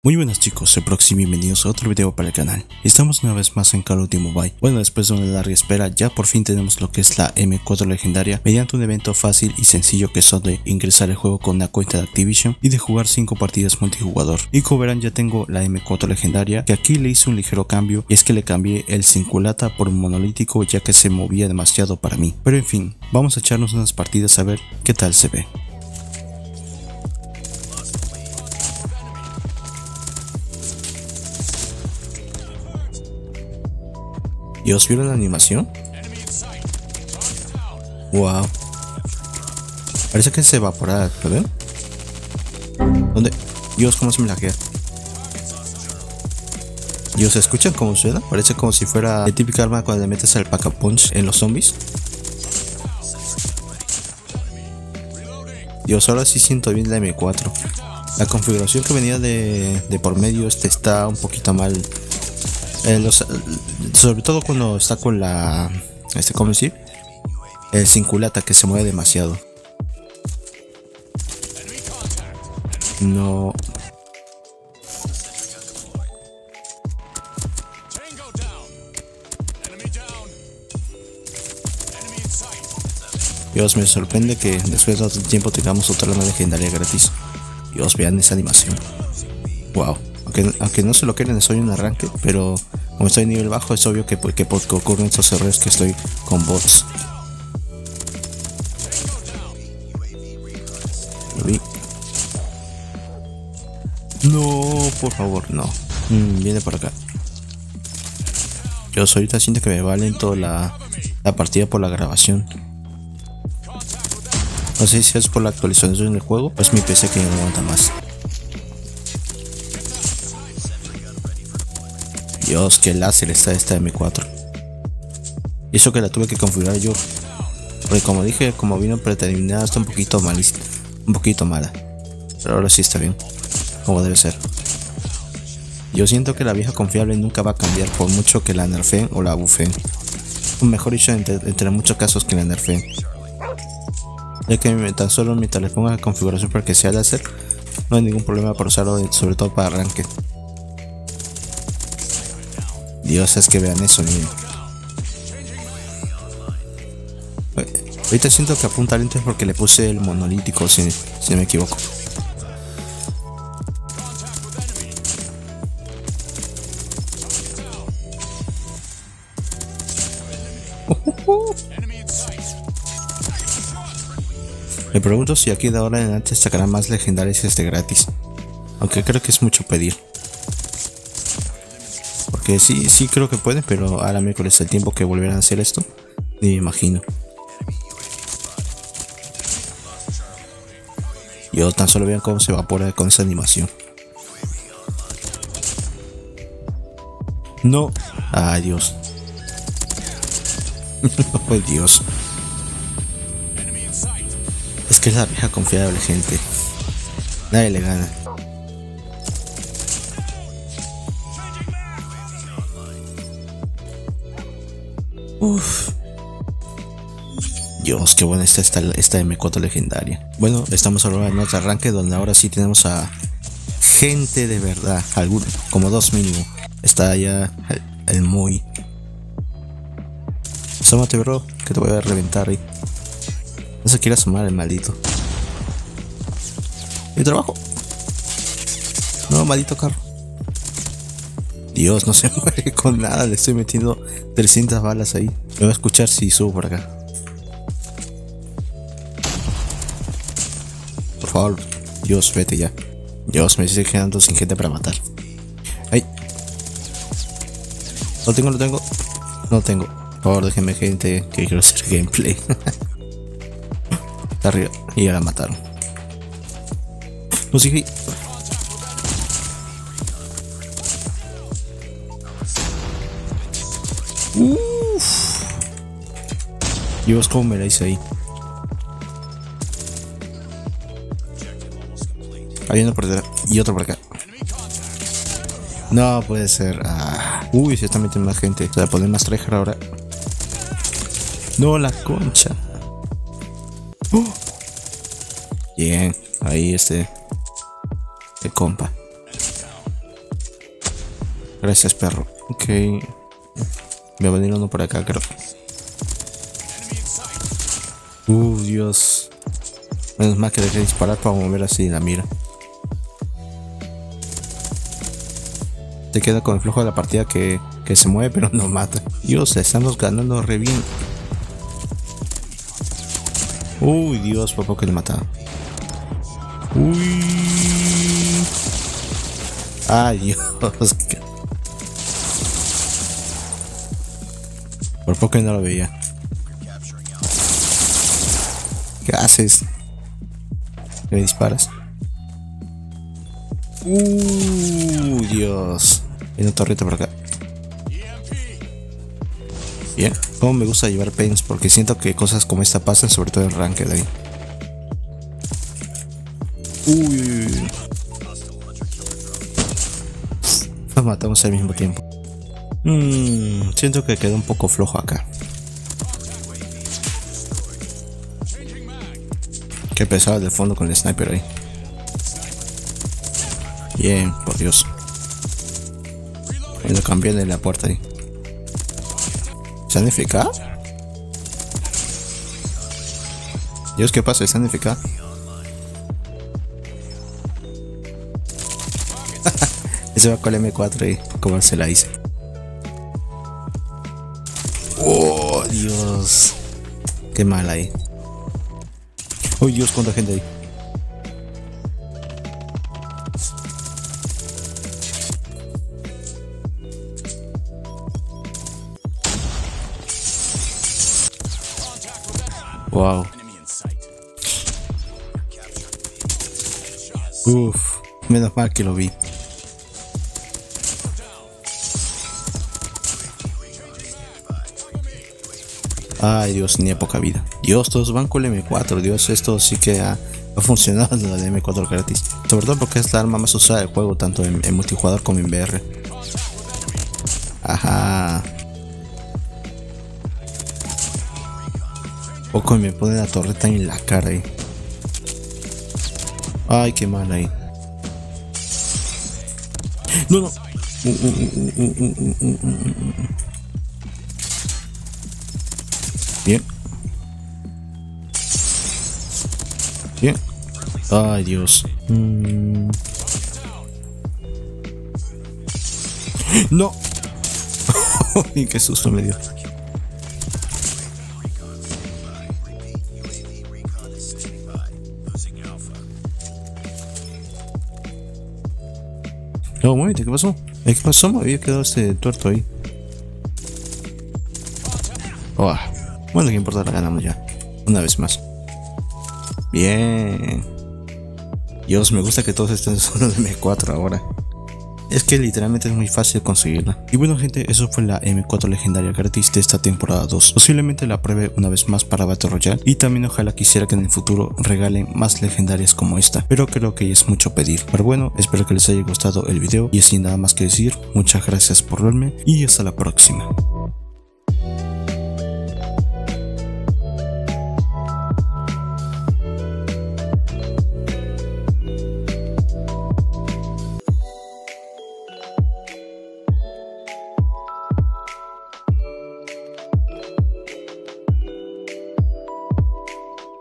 Muy buenas chicos, soy Proxy y bienvenidos a otro video para el canal. Estamos una vez más en Call of Duty Mobile. Bueno, después de una larga espera, ya por fin tenemos lo que es la M4 legendaria mediante un evento fácil y sencillo que son de ingresar al juego con una cuenta de Activision y de jugar 5 partidas multijugador. Y como verán, ya tengo la M4 legendaria, que aquí le hice un ligero cambio, y es que le cambié el Cinculata por un monolítico ya que se movía demasiado para mí. Pero en fin, vamos a echarnos unas partidas a ver qué tal se ve. ¿Dios, vieron la animación? Wow. Parece que se evapora, ¿lo ven? ¿Dónde? Dios, cómo se me laguea. Dios, ¿escuchan cómo suena? Parece como si fuera el típico arma cuando le metes al pack-a-punch en los zombies. Dios, ahora sí siento bien la M4. La configuración que venía de por medio está un poquito mal. Sobre todo cuando está con la ¿cómo decir? El Cinculata, que se mueve demasiado. No. Dios, me sorprende que después de tanto tiempo tengamos otra arma legendaria gratis. Dios, vean esa animación. Wow. Aunque no se lo quieren, soy un arranque, pero como estoy en nivel bajo es obvio que porque ocurren estos errores que estoy con bots. Lo vi. No, por favor, no. Viene por acá. Yo ahorita siento que me va lento la partida por la grabación. No sé si es por la actualización del juego, pues mi PC que no aguanta más. Dios, qué láser está esta M4. Y eso que la tuve que configurar yo. Porque como dije, como vino predeterminada, está un poquito malísima. Un poquito mala. Pero ahora sí está bien. Como debe ser. Yo siento que la vieja confiable nunca va a cambiar por mucho que la nerfeen o la buffeen. O mejor dicho, entre muchos casos que la nerfeen. Ya que tan solo mientras le ponga la configuración para que sea láser, no hay ningún problema para usarlo, sobre todo para arranque. Dios, es que vean eso, miren. Ahorita siento que apunta lento porque le puse el monolítico, si no me equivoco. Me pregunto si aquí de ahora en adelante sacarán más legendarias gratis. Aunque creo que es mucho pedir. Porque sí creo que pueden, pero ahora miércoles el tiempo que volverán a hacer esto, ni me imagino. Yo tan solo vean cómo se evapora con esa animación. No. Ay, Dios. Oh, Dios. Es que es la vieja confiable, gente. Nadie le gana. Uff. Dios, qué buena está esta M4 legendaria. Bueno, estamos ahora en otro arranque donde ahora sí tenemos a gente de verdad. Como dos mínimo. Está allá el muy. Asómate, bro, que te voy a reventar ahí. No se quiere asomar el maldito. ¿Mi trabajo? No, maldito carro. Dios, no se muere con nada. Le estoy metiendo 300 balas ahí. Me voy a escuchar si subo por acá. Por favor, Dios, vete ya. Dios, me estoy quedando sin gente para matar. ¡Ay! Lo tengo. No tengo. Por favor, déjenme gente, que quiero hacer gameplay. Está arriba. Y ya la mataron. No sigue. Uff. Dios, cómo me la hice ahí. Hay uno por detrás y otro por acá. No puede ser. Uy, se está metiendo más gente. Se va a poner más tryhard ahora. No, la concha. Bien, ahí el compa. Gracias, perro. Ok. Me va a venir uno por acá, creo. Dios. Menos mal que dejé de disparar para mover así la mira. Te queda con el flujo de la partida que se mueve pero no mata. Dios, estamos ganando re bien. Uy, Dios, por poco que le mataba. Uy. Ay, Dios. Por poco no lo veía. ¿Qué haces? ¿Me disparas? Dios. Hay una torreta por acá. Bien. Como me gusta llevar pens porque siento que cosas como esta pasan, sobre todo en ranked ahí. Nos matamos al mismo tiempo. Siento que quedó un poco flojo acá. Qué pesado de fondo con el sniper ahí. Bien, por Dios. Me lo cambié de la puerta ahí. ¿Están FK? Dios, ¿qué pasa? ¿Están FK? Ese va con el M4 y como se la hice. Oh, Dios. Qué mal ahí. Oh, Dios, cuánta gente ahí. Wow. Uff, menos mal que lo vi. Ay, Dios, ni poca vida. Dios, todos van con el M4. Dios, esto sí que ha funcionado lo de M4 gratis. Sobre todo porque es la arma más usada del juego, tanto en multijugador como en VR. Ajá. Poco me pone la torreta en la cara ahí. Ay, qué mal ahí. No, no. Bien. Bien. Ay, Dios. No. Qué susto me dio. No, un momento, ¿qué pasó? ¿Qué pasó? Me había quedado este tuerto ahí. Oh, bueno, que importa, la ganamos ya. Una vez más. Bien. Dios, me gusta que todos estén solo de M4 ahora. Es que literalmente es muy fácil conseguirla. Y bueno, gente, eso fue la M4 legendaria gratis de esta temporada 2. Posiblemente la pruebe una vez más para Battle Royale. Y también ojalá quisiera que en el futuro regalen más legendarias como esta. Pero creo que es mucho pedir. Pero bueno, espero que les haya gustado el video. Y sin nada más que decir, muchas gracias por verme. Y hasta la próxima.